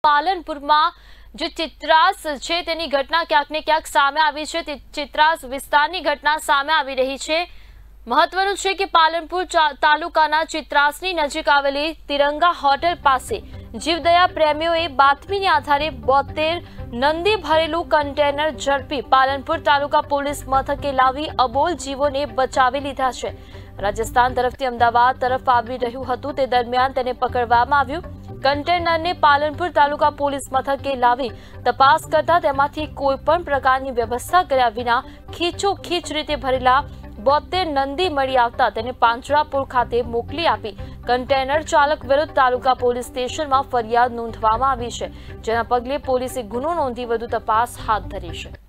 પાલનપુરમાં જે ચિત્રાસ છે તેની ઘટના ક્યાંક ને ક્યાંક સામે આવી છે। ચિત્રાસ વિસ્તારની ઘટના સામે આવી રહી છે। મહત્વનું છે કે પાલનપુર તાલુકાના ચિત્રાસની નજીક આવેલી તિરંગા હોટેલ પાસે જીવદયા પ્રેમીઓએ બાતમીના આધારે 72 નંદી ભરેલું કન્ટેનર ઝડપી પાલનપુર તાલુકા પોલીસ મથકે લાવી અબોલ જીવોને બચાવી લીધા છે। રાજસ્થાન તરફથી અમદાવાદ તરફ આવી રહ્યું હતું તે દરમિયાન તેને પકડવામાં આવ્યું। કન્ટેનરને પાલનપુર તાલુકા પોલીસ મથકે લાવી તપાસ કરતા તેમાંથી કોઈ પણ પ્રકારની વ્યવસ્થા કર્યા વિના ખીચોખીચ રીતે ભરેલા 72 નંદી મળી આવતા તેને પાંજરાપોળ ખાતે મોકલી આપી કન્ટેનર ચાલક વિરુદ્ધ તાલુકા પોલીસ સ્ટેશનમાં ફરિયાદ નોંધવામાં આવી છે, જેના પગલે પોલીસે ગુનો નોંધી વધુ તપાસ હાથ ધરી છે।